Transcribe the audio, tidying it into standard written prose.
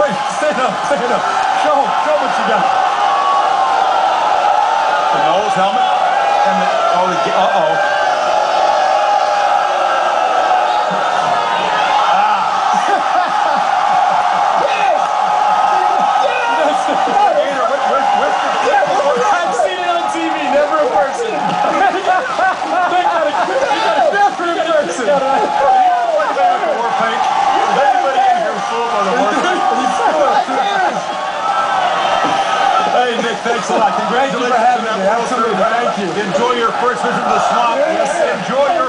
Wait, stand up. Show what you got. The nose, helmet, and the, uh-oh. I've seen it on TV, never in person. They got a never in person. War paint. Everybody in here is full of the war paint. Hey, Nick, thanks a lot. Congratulations. Thank you for having me. Absolutely. Thank you. Enjoy your first visit to the swamp. Yes, enjoy your